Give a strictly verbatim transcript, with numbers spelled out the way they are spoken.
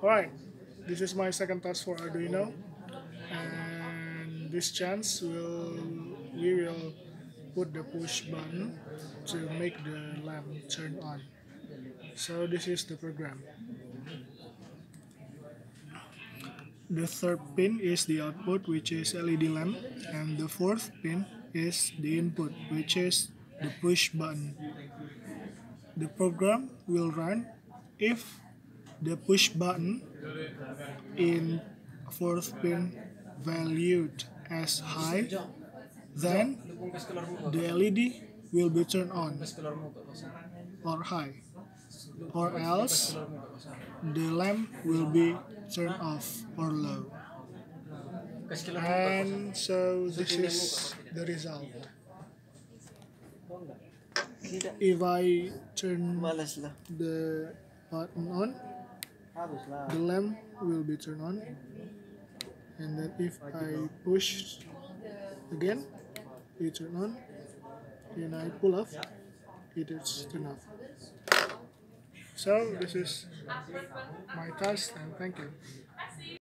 Alright, this is my second task for Arduino, and this chance will we will put the push button to make the lamp turn on. So this is the program. The third pin is the output, which is L E D lamp, and the fourth pin is the input, which is the push button. The program will run if the push button in fourth pin valued as high, then the L E D will be turned on or high, or else the lamp will be turned off or low. And so this is the result. If I turn the button on, the lamp will be turned on, and then if I push again, it turn on, and I pull off, it is turned off. So this is my task, and thank you.